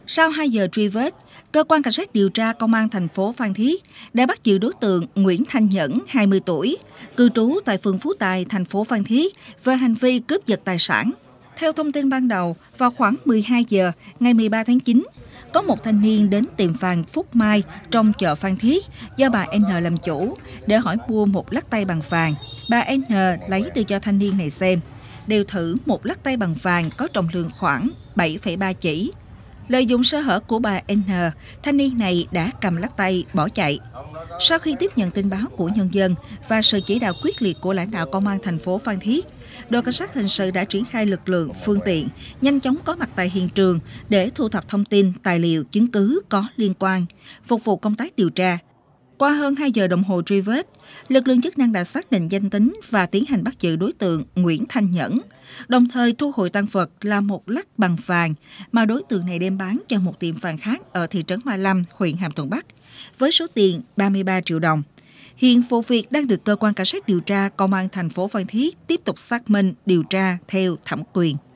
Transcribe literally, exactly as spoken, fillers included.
Sau hai giờ truy vết, cơ quan cảnh sát điều tra công an thành phố Phan Thiết đã bắt giữ đối tượng Nguyễn Thanh Nhẫn, hai mươi tuổi, cư trú tại phường Phú Tài, thành phố Phan Thiết về hành vi cướp giật tài sản. Theo thông tin ban đầu, vào khoảng mười hai giờ ngày mười ba tháng chín, có một thanh niên đến tiệm vàng Phúc Mai trong chợ Phan Thiết do bà N làm chủ để hỏi mua một lắc tay bằng vàng. Bà N lấy đưa cho thanh niên này xem, đều thử một lắc tay bằng vàng có trọng lượng khoảng bảy phẩy ba chỉ. Lợi dụng sơ hở của bà N, thanh niên này đã cầm lắc tay bỏ chạy. Sau khi tiếp nhận tin báo của nhân dân và sự chỉ đạo quyết liệt của lãnh đạo công an thành phố Phan Thiết, đội cảnh sát hình sự đã triển khai lực lượng, phương tiện, nhanh chóng có mặt tại hiện trường để thu thập thông tin, tài liệu, chứng cứ có liên quan, phục vụ công tác điều tra. Qua hơn hai giờ đồng hồ truy vết, lực lượng chức năng đã xác định danh tính và tiến hành bắt giữ đối tượng Nguyễn Thanh Nhẫn, đồng thời thu hồi tang vật là một lắc bằng vàng mà đối tượng này đem bán cho một tiệm vàng khác ở thị trấn Hoa Lâm, huyện Hàm Thuận Bắc, với số tiền ba mươi ba triệu đồng. Hiện vụ việc đang được cơ quan cảnh sát điều tra công an thành phố Phan Thiết tiếp tục xác minh, điều tra theo thẩm quyền.